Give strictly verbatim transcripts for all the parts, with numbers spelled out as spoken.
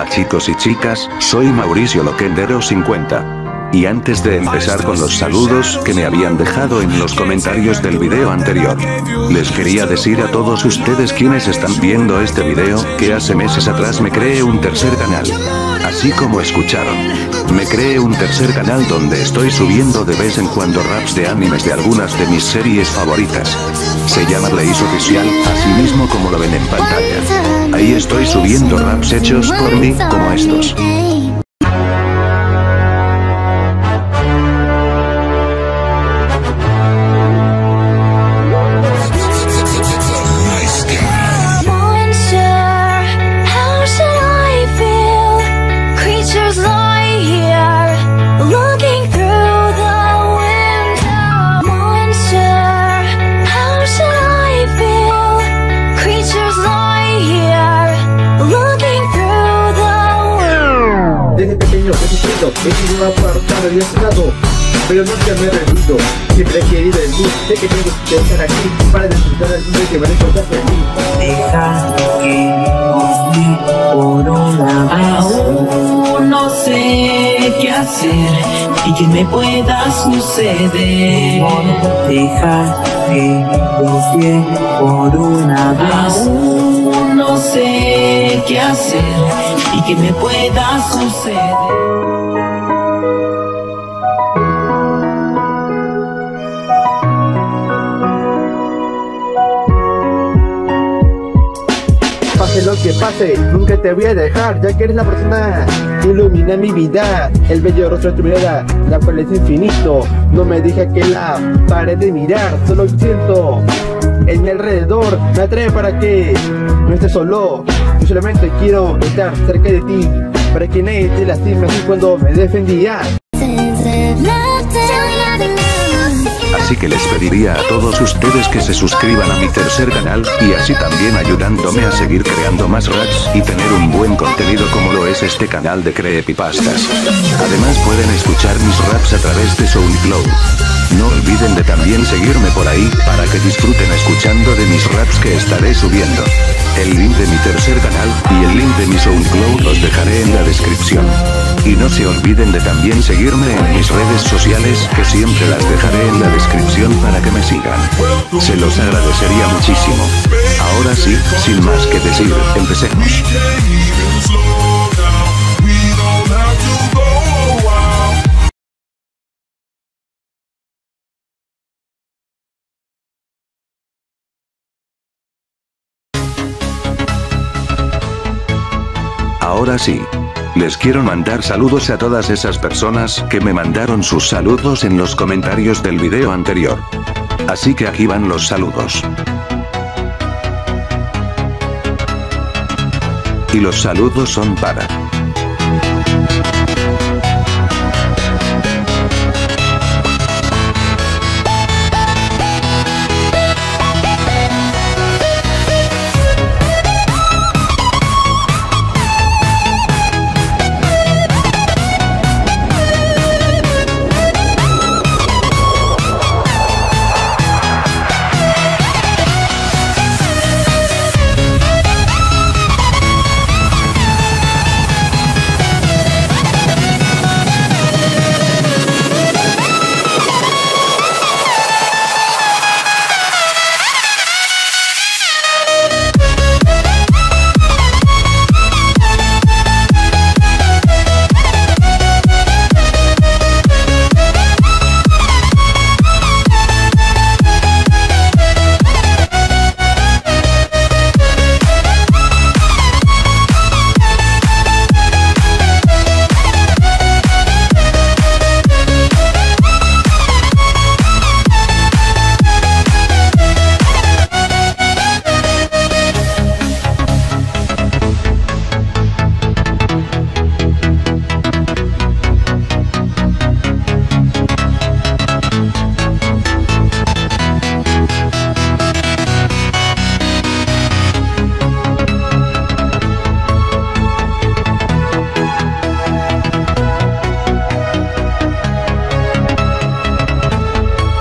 Hola chicos y chicas, soy Mauricio Loquendero cincuenta. Y antes de empezar con los saludos que me habían dejado en los comentarios del video anterior, les quería decir a todos ustedes quienes están viendo este video, que hace meses atrás me creé un tercer canal. Así como escucharon, me creé un tercer canal donde estoy subiendo de vez en cuando raps de animes de algunas de mis series favoritas. Se llama Blaze Oficial, así mismo como lo ven en pantalla. Ahí estoy subiendo raps hechos por mí, como estos. Desde pequeño he sufrido, he sido apartado y aislado, pero nunca me he rendido. Siempre he querido el luz, sé que tengo que estar aquí para disfrutar del mundo que me va a encontrar feliz. Deja que confíe por una vez. Aún no sé qué hacer y que me pueda suceder. Deja que confíe por una vez. Aún no sé qué hacer y que me pueda suceder. Pase lo que pase, nunca te voy a dejar, ya que eres la persona que ilumina mi vida. El bello rostro de tu mirada, la cual es infinito. No me deja que la pare de mirar, solo siento en mi alrededor. Me atrae para que no estés solo. Yo solamente quiero estar cerca de ti, para que nadie te lastime así cuando me defendía. Así que les pediría a todos ustedes que se suscriban a mi tercer canal, y así también ayudándome a seguir creando más raps y tener un buen contenido como lo es este canal de Creepypastas. Además pueden escuchar mis raps a través de SoundCloud. No olviden de también seguirme por ahí, para que disfruten escuchando de mis raps que estaré subiendo. El link de mi tercer canal, y el link de mi SoundCloud los dejaré en la descripción. Y no se olviden de también seguirme en mis redes sociales, que siempre las dejaré en la descripción para que me sigan. Se los agradecería muchísimo. Ahora sí, sin más que decir, empecemos. Ahora sí. Les quiero mandar saludos a todas esas personas que me mandaron sus saludos en los comentarios del video anterior. Así que aquí van los saludos. Y los saludos son para...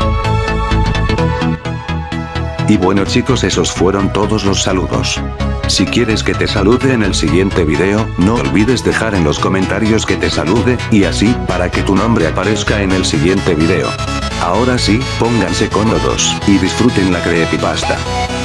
Y bueno chicos, esos fueron todos los saludos. Si quieres que te salude en el siguiente video, no olvides dejar en los comentarios que te salude, y así, para que tu nombre aparezca en el siguiente video. Ahora sí, pónganse cómodos, y disfruten la creepypasta.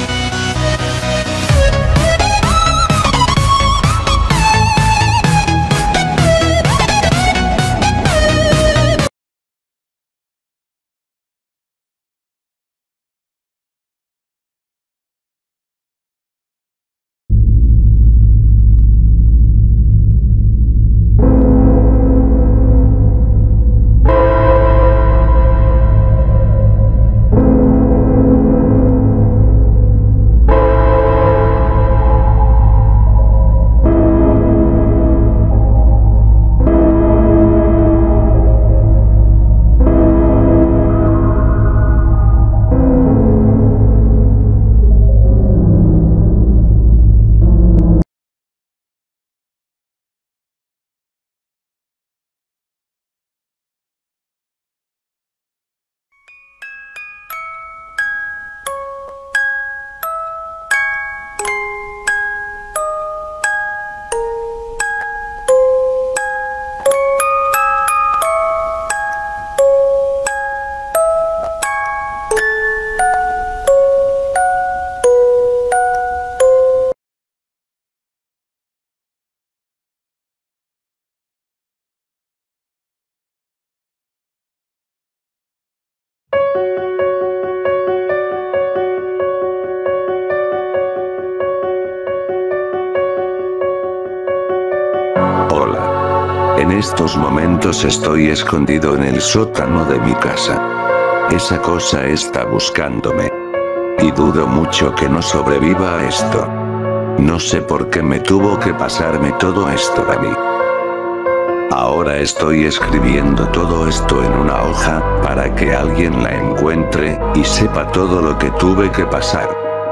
En estos momentos estoy escondido en el sótano de mi casa. Esa cosa está buscándome. Y dudo mucho que no sobreviva a esto. No sé por qué me tuvo que pasarme todo esto a mí. Ahora estoy escribiendo todo esto en una hoja, para que alguien la encuentre, y sepa todo lo que tuve que pasar.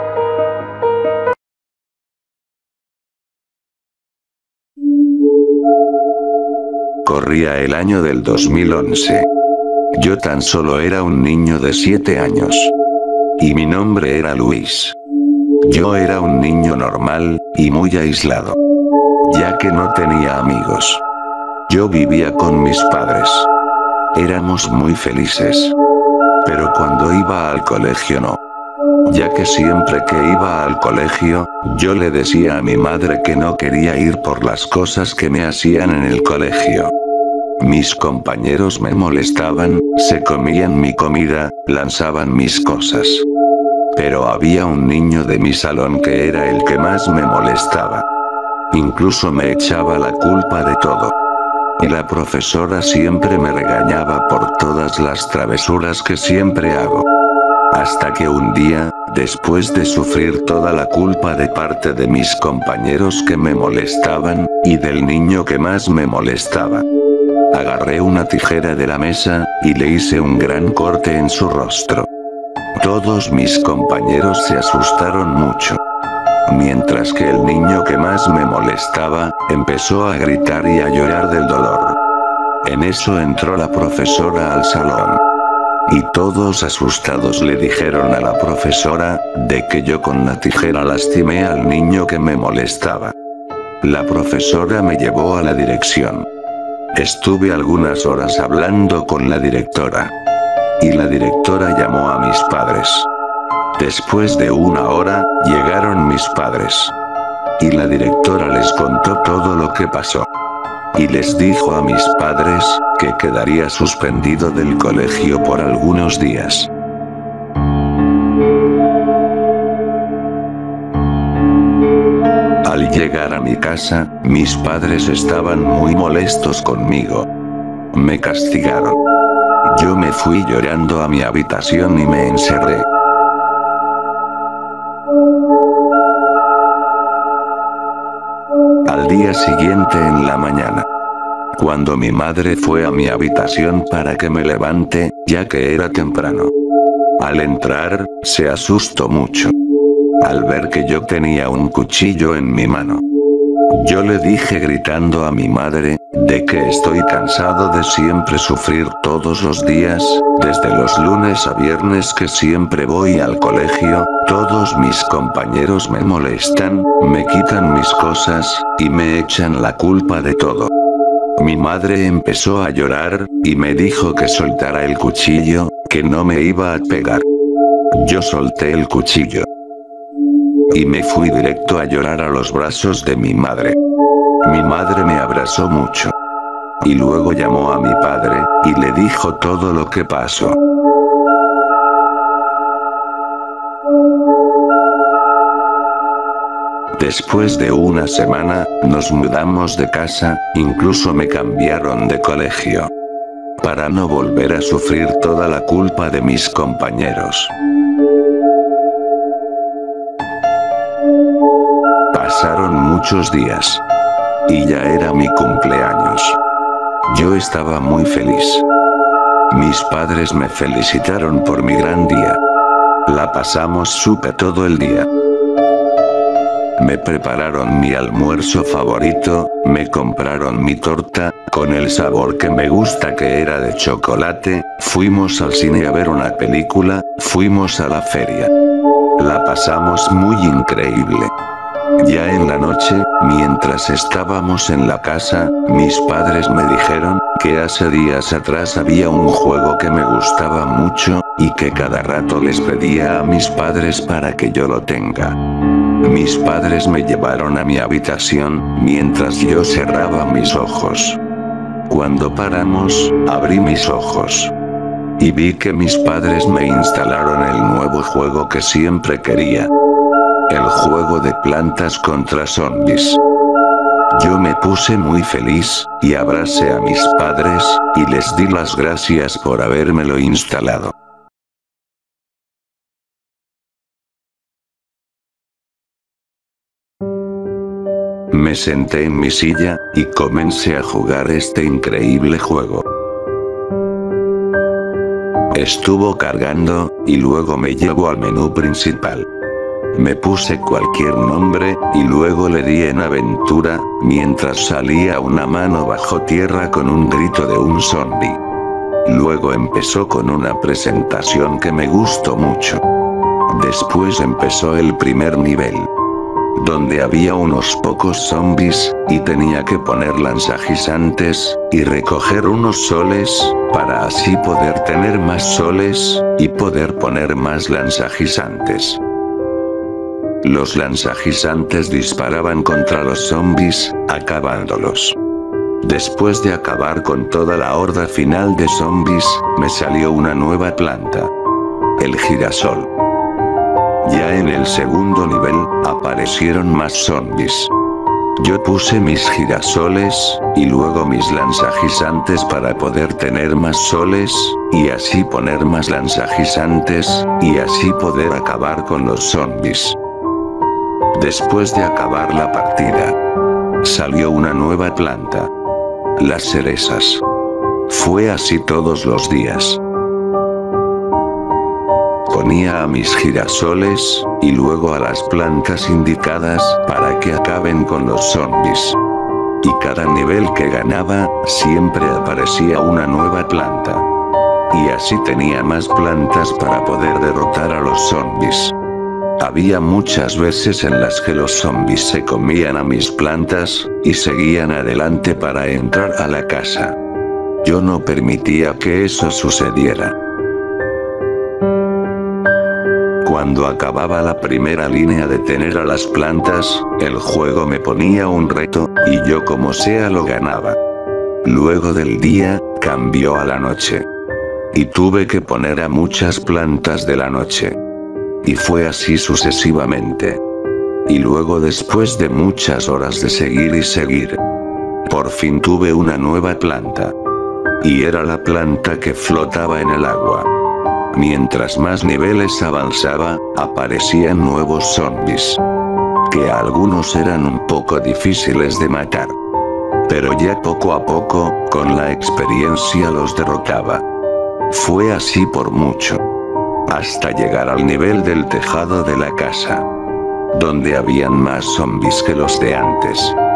Corría el año del dos mil once. Yo tan solo era un niño de siete años. Y mi nombre era Luis. Yo era un niño normal, y muy aislado. Ya que no tenía amigos. Yo vivía con mis padres. Éramos muy felices. Pero cuando iba al colegio no. Ya que siempre que iba al colegio, yo le decía a mi madre que no quería ir por las cosas que me hacían en el colegio. Mis compañeros me molestaban, se comían mi comida, lanzaban mis cosas. Pero había un niño de mi salón que era el que más me molestaba. Incluso me echaba la culpa de todo. Y la profesora siempre me regañaba por todas las travesuras que siempre hago. Hasta que un día, después de sufrir toda la culpa de parte de mis compañeros que me molestaban, y del niño que más me molestaba, agarré una tijera de la mesa, y le hice un gran corte en su rostro. Todos mis compañeros se asustaron mucho. Mientras que el niño que más me molestaba, empezó a gritar y a llorar del dolor. En eso entró la profesora al salón. Y todos asustados le dijeron a la profesora, de que yo con la tijera lastimé al niño que me molestaba. La profesora me llevó a la dirección. Estuve algunas horas hablando con la directora. Y la directora llamó a mis padres. Después de una hora, llegaron mis padres. Y la directora les contó todo lo que pasó. Y les dijo a mis padres, que quedaría suspendido del colegio por algunos días. Al llegar a mi casa, mis padres estaban muy molestos conmigo. Me castigaron. Yo me fui llorando a mi habitación y me encerré. Al día siguiente en la mañana, cuando mi madre fue a mi habitación para que me levante, ya que era temprano. Al entrar, se asustó mucho. Al ver que yo tenía un cuchillo en mi mano. Yo le dije gritando a mi madre, de que estoy cansado de siempre sufrir todos los días, desde los lunes a viernes que siempre voy al colegio, todos mis compañeros me molestan, me quitan mis cosas, y me echan la culpa de todo. Mi madre empezó a llorar, y me dijo que soltara el cuchillo, que no me iba a pegar. Yo solté el cuchillo. Y me fui directo a llorar a los brazos de mi madre. Mi madre me abrazó mucho. Y luego llamó a mi padre, y le dijo todo lo que pasó. Después de una semana, nos mudamos de casa, incluso me cambiaron de colegio. Para no volver a sufrir toda la culpa de mis compañeros. Pasaron muchos días. Y ya era mi cumpleaños. Yo estaba muy feliz. Mis padres me felicitaron por mi gran día. La pasamos súper todo el día. Me prepararon mi almuerzo favorito, me compraron mi torta, con el sabor que me gusta que era de chocolate, fuimos al cine a ver una película, fuimos a la feria. La pasamos muy increíble. Ya en la noche, mientras estábamos en la casa, mis padres me dijeron que hace días atrás había un juego que me gustaba mucho, y que cada rato les pedía a mis padres para que yo lo tenga. Mis padres me llevaron a mi habitación, mientras yo cerraba mis ojos. Cuando paramos, abrí mis ojos. Y vi que mis padres me instalaron el nuevo juego que siempre quería. El juego de plantas contra zombies. Yo me puse muy feliz, y abracé a mis padres, y les di las gracias por habérmelo instalado. Me senté en mi silla, y comencé a jugar este increíble juego. Estuvo cargando, y luego me llevó al menú principal. Me puse cualquier nombre, y luego le di en aventura, mientras salía una mano bajo tierra con un grito de un zombie. Luego empezó con una presentación que me gustó mucho. Después empezó el primer nivel, donde había unos pocos zombies, y tenía que poner lanzagisantes, y recoger unos soles, para así poder tener más soles, y poder poner más lanzagisantes. Los lanzagisantes disparaban contra los zombies, acabándolos. Después de acabar con toda la horda final de zombies, me salió una nueva planta. El girasol. Ya en el segundo nivel, aparecieron más zombies. Yo puse mis girasoles, y luego mis lanzagisantes para poder tener más soles, y así poner más lanzagisantes, y así poder acabar con los zombies. Después de acabar la partida, salió una nueva planta. Las cerezas. Fue así todos los días. Ponía a mis girasoles, y luego a las plantas indicadas, para que acaben con los zombies. Y cada nivel que ganaba, siempre aparecía una nueva planta. Y así tenía más plantas para poder derrotar a los zombies. Había muchas veces en las que los zombies se comían a mis plantas, y seguían adelante para entrar a la casa. Yo no permitía que eso sucediera. Cuando acababa la primera línea de tener a las plantas, el juego me ponía un reto, y yo como sea lo ganaba. Luego del día, cambió a la noche. Y tuve que poner a muchas plantas de la noche. Y fue así sucesivamente. Y luego después de muchas horas de seguir y seguir, por fin tuve una nueva planta. Y era la planta que flotaba en el agua. Mientras más niveles avanzaba, aparecían nuevos zombies. Que algunos eran un poco difíciles de matar. Pero ya poco a poco, con la experiencia los derrotaba. Fue así por mucho. Hasta llegar al nivel del tejado de la casa. Donde habían más zombies que los de antes.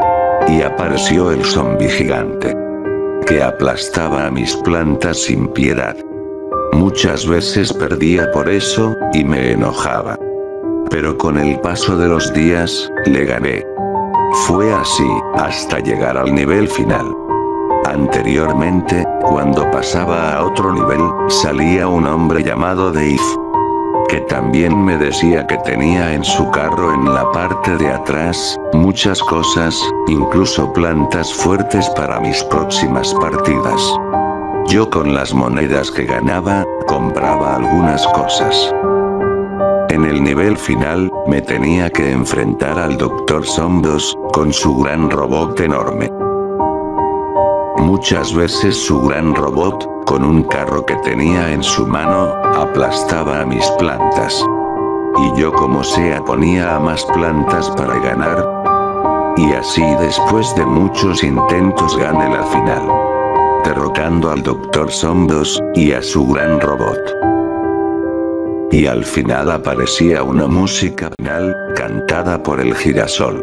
y apareció el zombi gigante, que aplastaba a mis plantas sin piedad. Muchas veces perdía por eso, y me enojaba. Pero con el paso de los días, le gané. Fue así, hasta llegar al nivel final. Anteriormente, cuando pasaba a otro nivel, salía un hombre llamado Dave, que también me decía que tenía en su carro en la parte de atrás, muchas cosas, incluso plantas fuertes para mis próximas partidas. Yo con las monedas que ganaba, compraba algunas cosas. En el nivel final, me tenía que enfrentar al doctor Zombies, con su gran robot enorme. Muchas veces su gran robot, con un carro que tenía en su mano, aplastaba a mis plantas. Y yo como sea ponía a más plantas para ganar. Y así después de muchos intentos gané la final, derrotando al doctor Zombies, y a su gran robot. Y al final aparecía una música final, cantada por el girasol.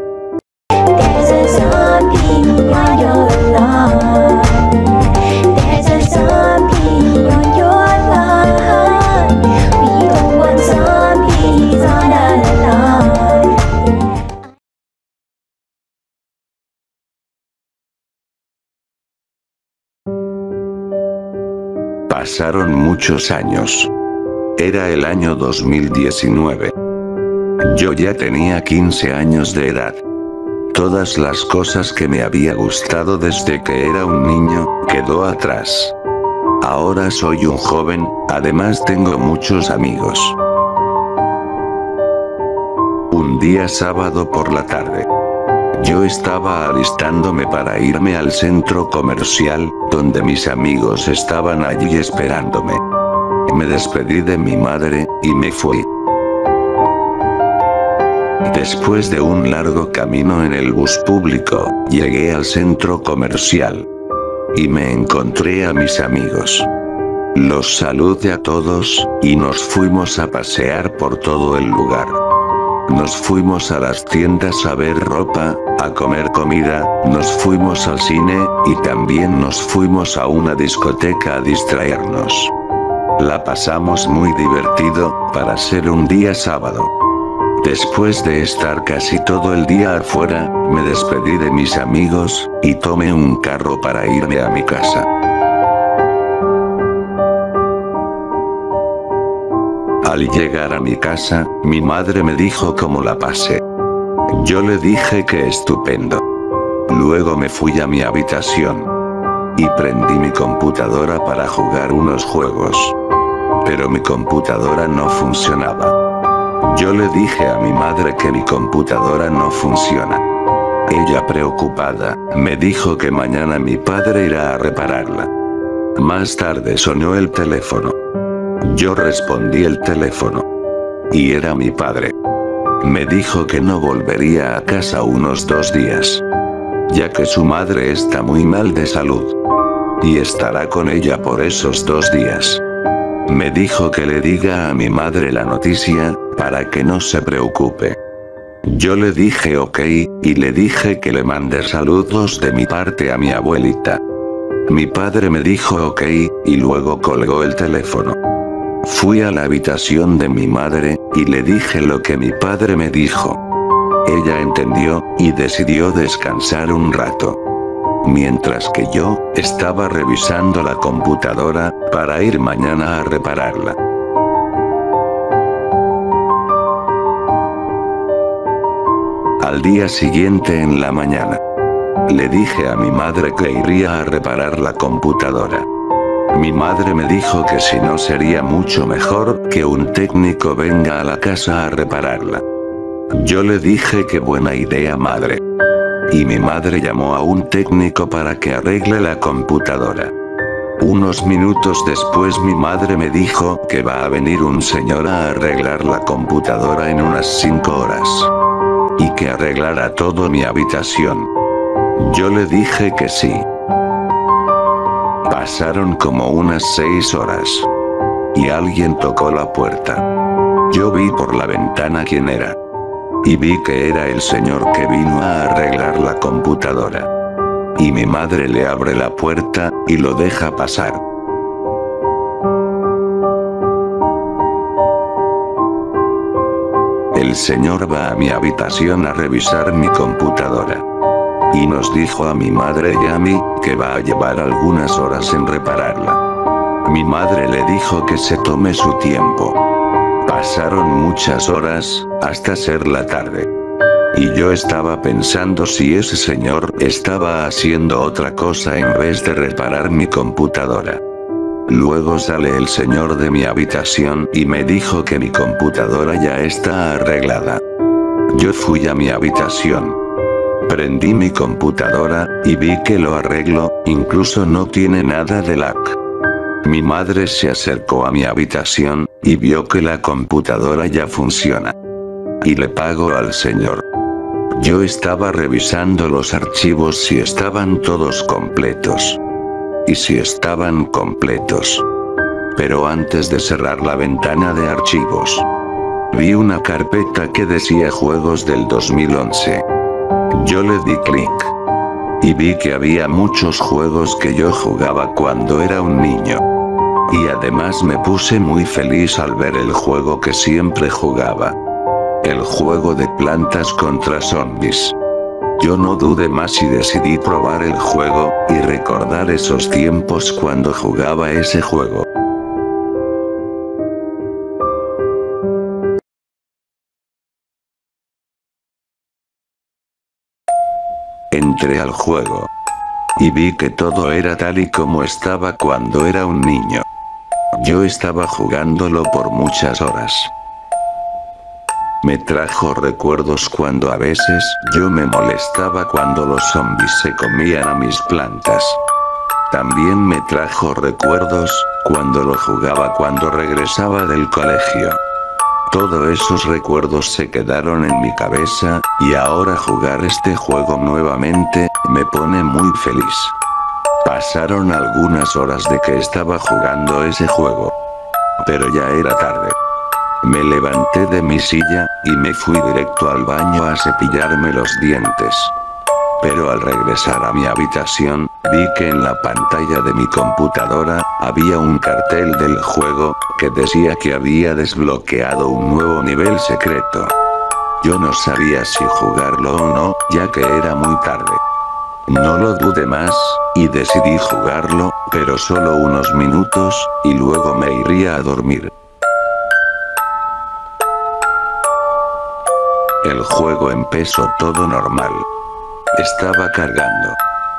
Pasaron muchos años. Era el año dos mil diecinueve. Yo ya tenía quince años de edad. Todas las cosas que me había gustado desde que era un niño, quedó atrás. Ahora soy un joven, además tengo muchos amigos. Un día sábado por la tarde, yo estaba alistándome para irme al centro comercial, donde mis amigos estaban allí esperándome. Me despedí de mi madre, y me fui. Después de un largo camino en el bus público, llegué al centro comercial. Y me encontré a mis amigos. Los saludé a todos, y nos fuimos a pasear por todo el lugar. Nos fuimos a las tiendas a ver ropa, a comer comida, nos fuimos al cine, y también nos fuimos a una discoteca a distraernos. La pasamos muy divertido, para ser un día sábado. Después de estar casi todo el día afuera, me despedí de mis amigos, y tomé un carro para irme a mi casa. Al llegar a mi casa, mi madre me dijo cómo la pasé. Yo le dije que estupendo. Luego me fui a mi habitación. Y prendí mi computadora para jugar unos juegos. Pero mi computadora no funcionaba. Yo le dije a mi madre que mi computadora no funciona. Ella, preocupada, me dijo que mañana mi padre irá a repararla. Más tarde sonó el teléfono. Yo respondí el teléfono. Y era mi padre. Me dijo que no volvería a casa unos dos días. Ya que su madre está muy mal de salud. Y estará con ella por esos dos días. Me dijo que le diga a mi madre la noticia, para que no se preocupe. Yo le dije ok, y le dije que le mande saludos de mi parte a mi abuelita. Mi padre me dijo ok, y luego colgó el teléfono. Fui a la habitación de mi madre, y le dije lo que mi padre me dijo. Ella entendió, y decidió descansar un rato. Mientras que yo, estaba revisando la computadora, para ir mañana a repararla. Al día siguiente en la mañana, le dije a mi madre que iría a reparar la computadora. Mi madre me dijo que si no sería mucho mejor que un técnico venga a la casa a repararla. Yo le dije que buena idea, madre. Y mi madre llamó a un técnico para que arregle la computadora. Unos minutos después mi madre me dijo que va a venir un señor a arreglar la computadora en unas cinco horas. Y que arreglara todo mi habitación. Yo le dije que sí. Pasaron como unas seis horas. Y alguien tocó la puerta. Yo vi por la ventana quién era. y vi que era el señor que vino a arreglar la computadora. Y mi madre le abre la puerta, y lo deja pasar. El señor va a mi habitación a revisar mi computadora. Y nos dijo a mi madre y a mí, que va a llevar algunas horas en repararla. Mi madre le dijo que se tome su tiempo. Pasaron muchas horas, hasta ser la tarde. Y yo estaba pensando si ese señor estaba haciendo otra cosa en vez de reparar mi computadora. Luego sale el señor de mi habitación y me dijo que mi computadora ya está arreglada. Yo fui a mi habitación. Prendí mi computadora, y vi que lo arreglo, incluso no tiene nada de lag. Mi madre se acercó a mi habitación, y vio que la computadora ya funciona. Y le pago al señor. Yo estaba revisando los archivos si estaban todos completos. Y si estaban completos. Pero antes de cerrar la ventana de archivos, vi una carpeta que decía juegos del dos mil once. Yo le di clic. Y vi que había muchos juegos que yo jugaba cuando era un niño. Y además me puse muy feliz al ver el juego que siempre jugaba. El juego de plantas contra zombies. Yo no dudé más y decidí probar el juego, y recordar esos tiempos cuando jugaba ese juego. Entré al juego. Y vi que todo era tal y como estaba cuando era un niño. Yo estaba jugándolo por muchas horas. Me trajo recuerdos cuando a veces yo me molestaba cuando los zombies se comían a mis plantas. También me trajo recuerdos cuando lo jugaba cuando regresaba del colegio. Todos esos recuerdos se quedaron en mi cabeza, y ahora jugar este juego nuevamente me pone muy feliz. Pasaron algunas horas de que estaba jugando ese juego. Pero ya era tarde. Me levanté de mi silla, y me fui directo al baño a cepillarme los dientes. Pero al regresar a mi habitación, vi que en la pantalla de mi computadora, había un cartel del juego, que decía que había desbloqueado un nuevo nivel secreto. Yo no sabía si jugarlo o no, ya que era muy tarde. No lo dudé más, y decidí jugarlo, pero solo unos minutos, y luego me iría a dormir. El juego empezó todo normal. Estaba cargando.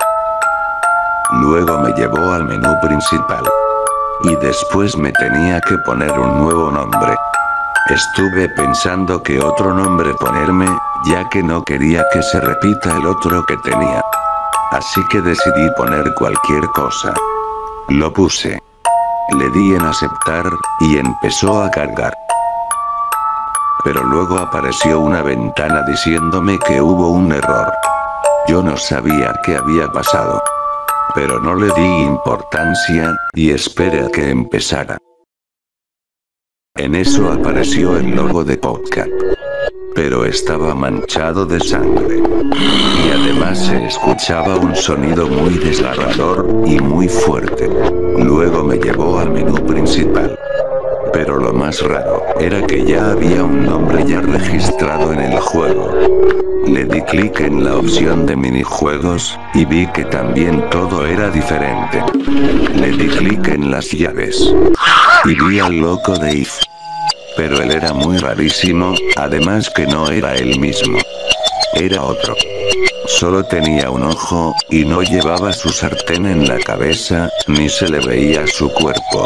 Luego me llevó al menú principal. Y después me tenía que poner un nuevo nombre. Estuve pensando qué otro nombre ponerme, ya que no quería que se repita el otro que tenía. Así que decidí poner cualquier cosa. Lo puse. Le di en aceptar, y empezó a cargar. Pero luego apareció una ventana diciéndome que hubo un error. Yo no sabía qué había pasado. Pero no le di importancia, y esperé a que empezara. En eso apareció el logo de podcast. Pero estaba manchado de sangre. Y además se escuchaba un sonido muy desgarrador, y muy fuerte. Luego me llevó al menú principal. Pero lo más raro, era que ya había un nombre ya registrado en el juego. Le di clic en la opción de minijuegos, y vi que también todo era diferente. Le di clic en las llaves. Y vi al loco de If. Pero él era muy rarísimo, además que no era él mismo. Era otro. Solo tenía un ojo, y no llevaba su sartén en la cabeza, ni se le veía su cuerpo.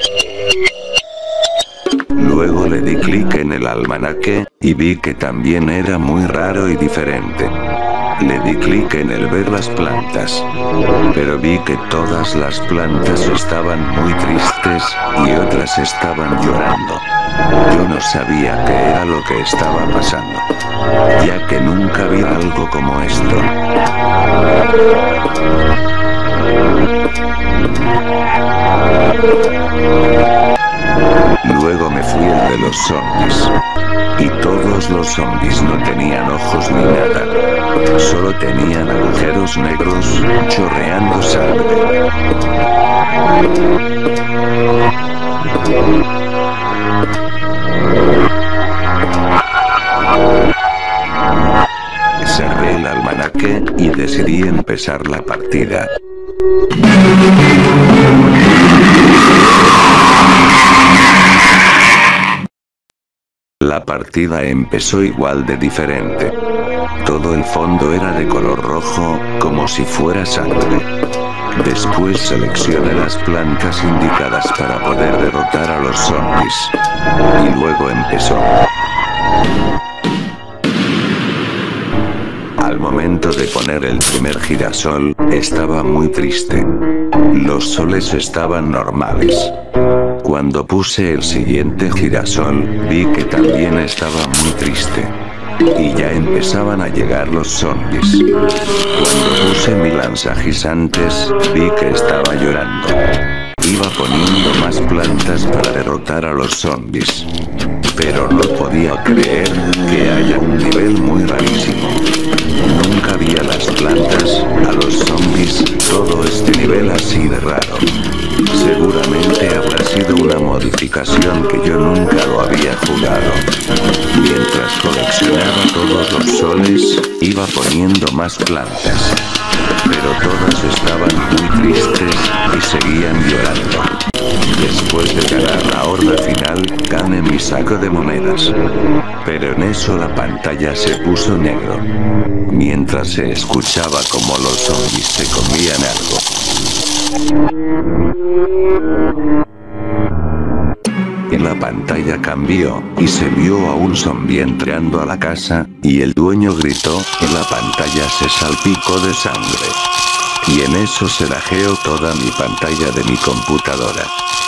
Luego le di clic en el almanaque, y vi que también era muy raro y diferente. Le di clic en el ver las plantas. Pero vi que todas las plantas estaban muy tristes, y otras estaban llorando. Yo no sabía qué era lo que estaba pasando, ya que nunca vi algo como esto. Luego me fui y el de los zombies. Y todos los zombies no tenían ojos ni nada. Solo tenían agujeros negros, chorreando sangre. Cerré el almanaque y decidí empezar la partida. La partida empezó igual de diferente. Todo el fondo era de color rojo, como si fuera sangre. Después seleccioné las plantas indicadas para poder derrotar a los zombies. Y luego empezó. Al momento de poner el primer girasol, estaba muy triste. Los soles estaban normales. Cuando puse el siguiente girasol, vi que también estaba muy triste. Y ya empezaban a llegar los zombies. Cuando puse mi lanzagisantes, vi que estaba llorando. Iba poniendo más plantas para derrotar a los zombies. Pero no podía creer que haya un nivel muy rarísimo. Nunca vi a las plantas, a los zombies, todo este nivel así de raro. Seguramente habrá sido una modificación que yo nunca lo había jugado. Mientras coleccionaba todos los soles, iba poniendo más plantas. Pero todas estaban muy tristes y seguían llorando. Después de ganar la horda final, gané mi saco de monedas. Pero en eso la pantalla se puso negro. Mientras se escuchaba como los zombies se comían algo. Y la pantalla cambió, y se vio a un zombie entrando a la casa, y el dueño gritó, y la pantalla se salpicó de sangre. Y en eso se lajeó toda mi pantalla de mi computadora.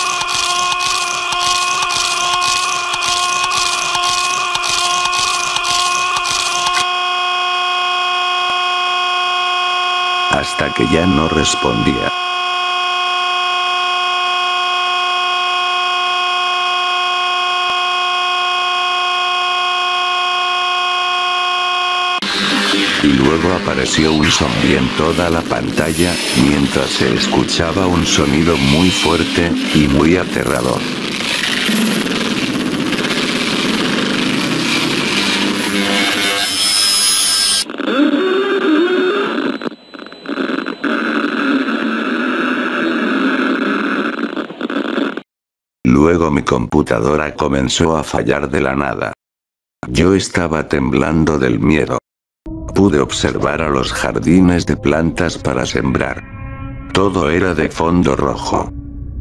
Hasta que ya no respondía. Y luego apareció un zombie en toda la pantalla, mientras se escuchaba un sonido muy fuerte y muy aterrador. Luego mi computadora comenzó a fallar de la nada. Yo estaba temblando del miedo. Pude observar a los jardines de plantas para sembrar. Todo era de fondo rojo.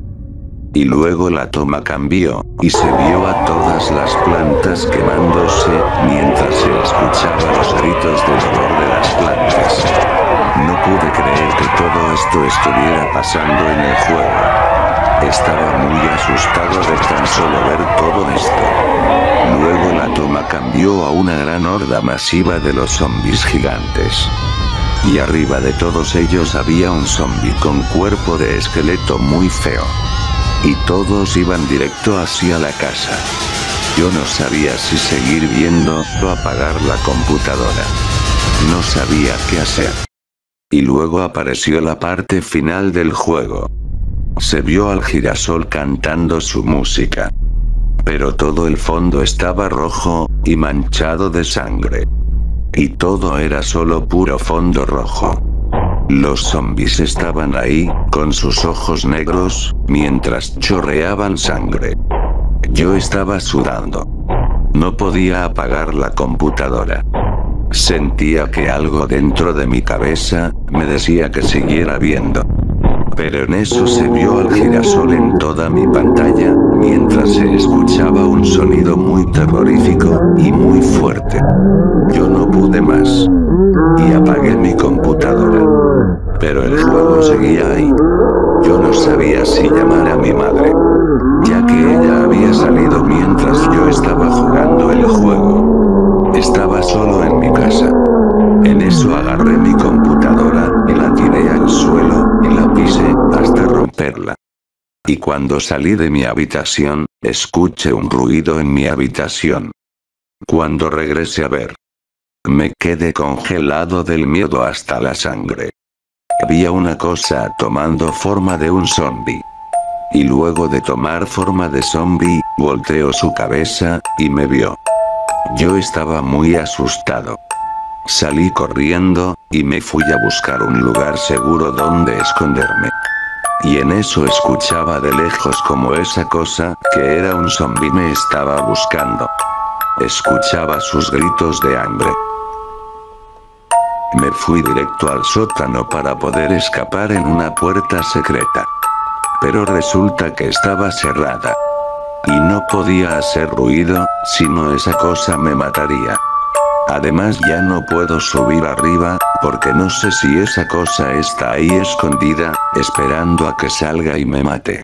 Y luego la toma cambió, y se vio a todas las plantas quemándose, mientras se escuchaban los gritos de dolor de las plantas. No pude creer que todo esto estuviera pasando en el juego. Estaba muy asustado de tan solo ver todo esto. Luego la toma cambió a una gran horda masiva de los zombies gigantes. Y arriba de todos ellos había un zombie con cuerpo de esqueleto muy feo. Y todos iban directo hacia la casa. Yo no sabía si seguir viendo o apagar la computadora. No sabía qué hacer. Y luego apareció la parte final del juego. Se vio al girasol cantando su música. Pero todo el fondo estaba rojo, y manchado de sangre. Y todo era solo puro fondo rojo. Los zombies estaban ahí, con sus ojos negros, mientras chorreaban sangre. Yo estaba sudando. No podía apagar la computadora. Sentía que algo dentro de mi cabeza me decía que siguiera viendo. Pero en eso se vio al girasol en toda mi pantalla, mientras se escuchaba un sonido muy terrorífico y muy fuerte. Yo no pude más. Y apagué mi computadora. Pero el juego seguía ahí. Yo no sabía si llamar a mi madre, ya que ella había salido mientras yo estaba jugando el juego. Estaba solo en mi casa. En eso agarré mi computadora, y la tiré al suelo, y la pisé, hasta romperla. Y cuando salí de mi habitación, escuché un ruido en mi habitación. Cuando regresé a ver, me quedé congelado del miedo hasta la sangre. Había una cosa tomando forma de un zombi. Y luego de tomar forma de zombi, volteó su cabeza, y me vio. Yo estaba muy asustado. Salí corriendo, y me fui a buscar un lugar seguro donde esconderme. Y en eso escuchaba de lejos como esa cosa, que era un zombi, me estaba buscando. Escuchaba sus gritos de hambre. Me fui directo al sótano para poder escapar en una puerta secreta. Pero resulta que estaba cerrada. Y no podía hacer ruido, si no esa cosa me mataría. Además ya no puedo subir arriba, porque no sé si esa cosa está ahí escondida, esperando a que salga y me mate.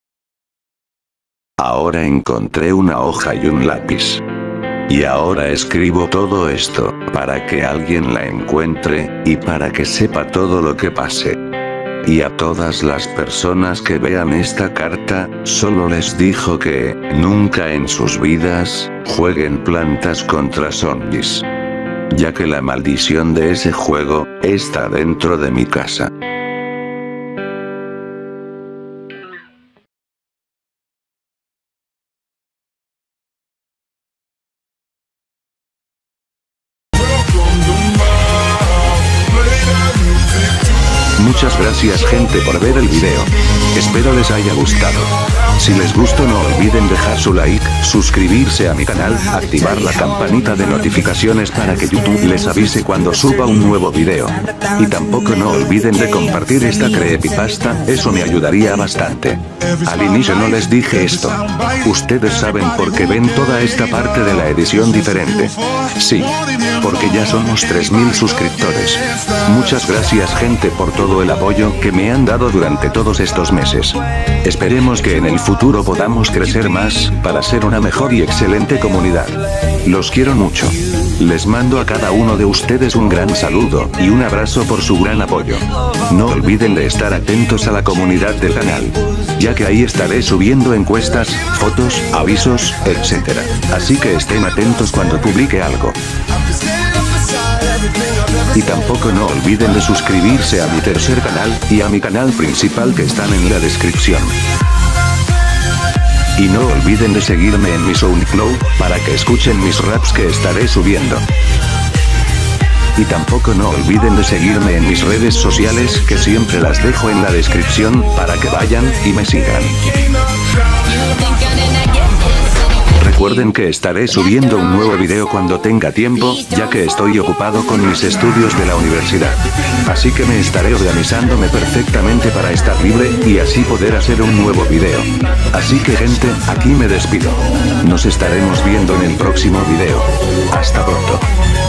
Ahora encontré una hoja y un lápiz. Y ahora escribo todo esto, para que alguien la encuentre, y para que sepa todo lo que pase. Y a todas las personas que vean esta carta, solo les digo que, nunca en sus vidas, jueguen plantas contra zombies. Ya que la maldición de ese juego, está dentro de mi casa. Muchas gracias gente por ver el video. Espero les haya gustado. Si les gustó no olviden dejar su like, suscribirse a mi canal, activar la campanita de notificaciones para que YouTube les avise cuando suba un nuevo video. Y tampoco no olviden de compartir esta creepypasta, eso me ayudaría bastante. Al inicio no les dije esto. Ustedes saben por qué ven toda esta parte de la edición diferente. Sí, porque ya somos tres mil suscriptores. Muchas gracias gente por todo el apoyo que me han dado durante todos estos meses. Esperemos que en el futuro podamos crecer más, para ser una mejor y excelente comunidad. Los quiero mucho. Les mando a cada uno de ustedes un gran saludo, y un abrazo por su gran apoyo. No olviden de estar atentos a la comunidad del canal, ya que ahí estaré subiendo encuestas, fotos, avisos, etcétera. Así que estén atentos cuando publique algo. Y tampoco no olviden de suscribirse a mi tercer canal, y a mi canal principal que están en la descripción. Y no olviden de seguirme en mi SoundCloud, para que escuchen mis raps que estaré subiendo. Y tampoco no olviden de seguirme en mis redes sociales que siempre las dejo en la descripción, para que vayan y me sigan. Recuerden que estaré subiendo un nuevo video cuando tenga tiempo, ya que estoy ocupado con mis estudios de la universidad. Así que me estaré organizándome perfectamente para estar libre, y así poder hacer un nuevo video. Así que gente, aquí me despido. Nos estaremos viendo en el próximo video. Hasta pronto.